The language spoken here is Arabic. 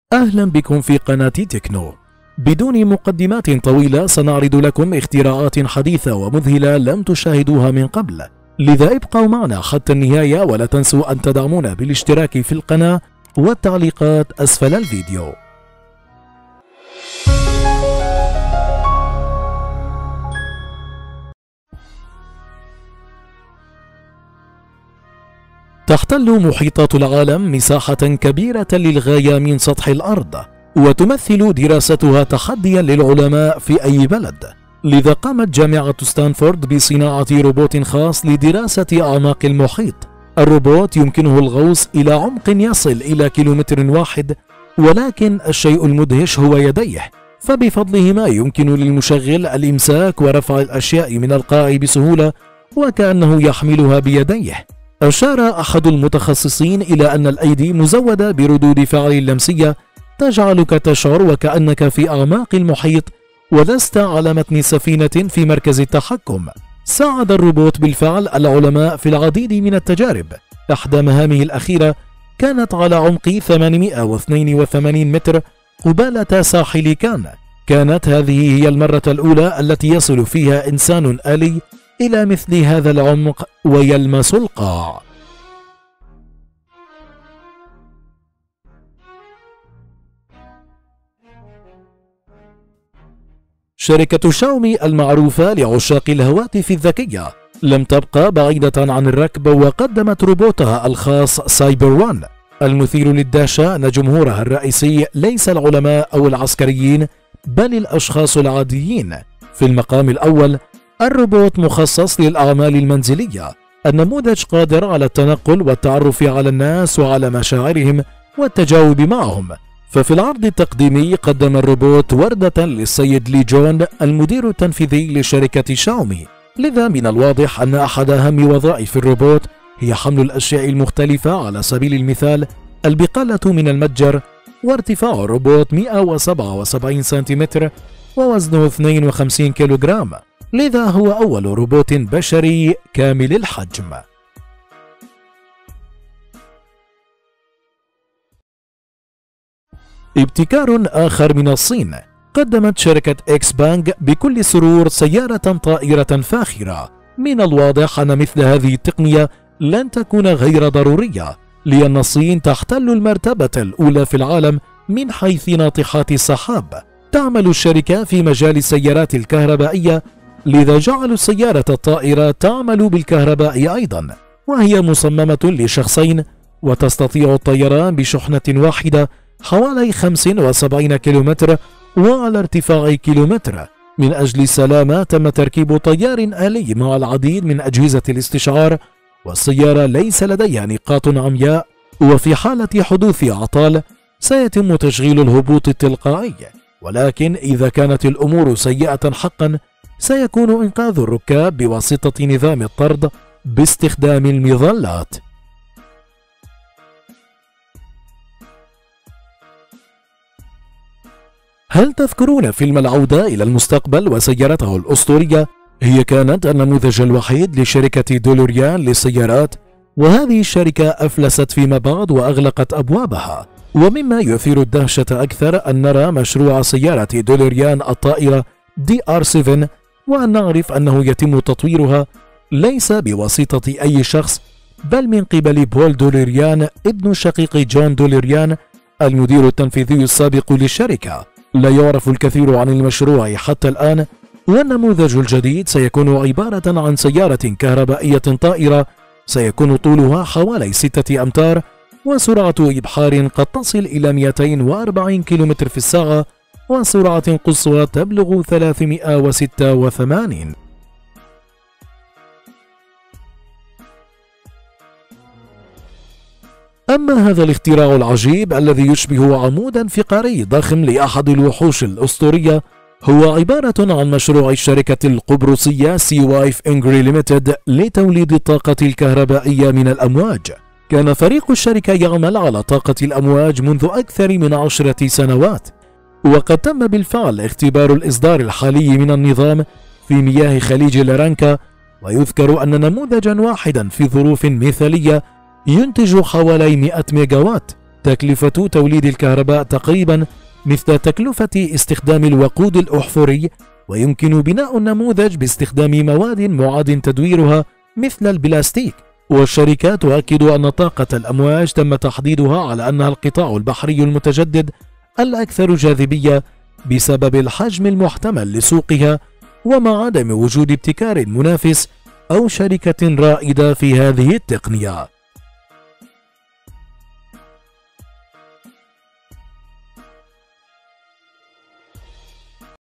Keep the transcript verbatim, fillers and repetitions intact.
أهلا بكم في قناة تكنو. بدون مقدمات طويلة سنعرض لكم اختراعات حديثة ومذهلة لم تشاهدوها من قبل، لذا ابقوا معنا حتى النهاية ولا تنسوا أن تدعمونا بالاشتراك في القناة والتعليقات أسفل الفيديو. تحتل محيطات العالم مساحة كبيرة للغاية من سطح الأرض، وتمثل دراستها تحديا للعلماء في أي بلد، لذا قامت جامعة ستانفورد بصناعة روبوت خاص لدراسة أعماق المحيط. الروبوت يمكنه الغوص إلى عمق يصل إلى كيلومتر واحد، ولكن الشيء المدهش هو يديه، فبفضلهما يمكن للمشغل الإمساك ورفع الأشياء من القاع بسهولة وكأنه يحملها بيديه. أشار أحد المتخصصين إلى أن الأيدي مزودة بردود فعل لمسية تجعلك تشعر وكأنك في أعماق المحيط ولست على متن سفينة في مركز التحكم. ساعد الروبوت بالفعل العلماء في العديد من التجارب. إحدى مهامه الأخيرة كانت على عمق ثمانمئة واثنين وثمانين متر قبالة ساحل كان. كانت هذه هي المرة الأولى التي يصل فيها إنسان آلي إلى مثل هذا العمق ويلمس القاع. شركة شاومي المعروفة لعشاق الهواتف الذكية لم تبقى بعيدة عن الركب، وقدمت روبوتها الخاص سايبر وان المثير للدهشة أن جمهورها الرئيسي ليس العلماء أو العسكريين بل الأشخاص العاديين. في المقام الأول الروبوت مخصص للأعمال المنزلية. النموذج قادر على التنقل والتعرف على الناس وعلى مشاعرهم والتجاوب معهم. ففي العرض التقديمي قدم الروبوت وردة للسيد لي جون المدير التنفيذي لشركة شاومي، لذا من الواضح أن أحد أهم وظائف الروبوت هي حمل الأشياء المختلفة. على سبيل المثال البقالة من المتجر، وارتفاع الروبوت مئة وسبعة وسبعين سنتيمتر ووزنه اثنين وخمسين كيلوغرام، لذا هو أول روبوت بشري كامل الحجم. ابتكار آخر من الصين. قدمت شركة إكس بانج بكل سرور سيارة طائرة فاخرة. من الواضح أن مثل هذه التقنية لن تكون غير ضرورية، لأن الصين تحتل المرتبة الأولى في العالم من حيث ناطحات السحاب. تعمل الشركة في مجال السيارات الكهربائية، لذا جعلوا السيارة الطائرة تعمل بالكهرباء أيضا، وهي مصممة لشخصين وتستطيع الطيران بشحنة واحدة حوالي خمسة وسبعين كيلومتر وعلى ارتفاع كيلومتر. من أجل السلامة تم تركيب طيار آلي مع العديد من أجهزة الاستشعار، والسيارة ليس لديها نقاط عمياء، وفي حالة حدوث أعطال سيتم تشغيل الهبوط التلقائي، ولكن إذا كانت الأمور سيئة حقا سيكون إنقاذ الركاب بواسطة نظام الطرد باستخدام المظلات. هل تذكرون فيلم العودة إلى المستقبل وسيارته الأسطورية؟ هي كانت النموذج الوحيد لشركة دولوريان للسيارات، وهذه الشركة أفلست فيما بعد وأغلقت أبوابها. ومما يثير الدهشة أكثر أن نرى مشروع سيارة دولوريان الطائرة دي آر سبعة، وأن نعرف أنه يتم تطويرها ليس بواسطة أي شخص بل من قبل بول دولوريان ابن شقيق جون دولوريان المدير التنفيذي السابق للشركة. لا يعرف الكثير عن المشروع حتى الآن، والنموذج الجديد سيكون عبارة عن سيارة كهربائية طائرة سيكون طولها حوالي ستة أمتار وسرعة إبحار قد تصل إلى مئتين وأربعين كيلومتر في الساعة، وسرعة قصوى تبلغ ثلاثمئة وستة وثمانين. أما هذا الاختراع العجيب الذي يشبه عمودا فقاري ضخم لأحد الوحوش الأسطورية هو عبارة عن مشروع الشركة القبرصية سي وايف إنجري ليميتد لتوليد الطاقة الكهربائية من الأمواج. كان فريق الشركة يعمل على طاقة الأمواج منذ أكثر من عشرة سنوات، وقد تم بالفعل اختبار الإصدار الحالي من النظام في مياه خليج لارانكا، ويذكر أن نموذجا واحدا في ظروف مثالية ينتج حوالي مئة ميجاوات، تكلفة توليد الكهرباء تقريبا مثل تكلفة استخدام الوقود الأحفوري، ويمكن بناء النموذج باستخدام مواد معاد تدويرها مثل البلاستيك. والشركة تؤكد أن طاقة الأمواج تم تحديدها على أنها القطاع البحري المتجدد الأكثر جاذبية بسبب الحجم المحتمل لسوقها، ومع عدم وجود ابتكار منافس أو شركة رائدة في هذه التقنية.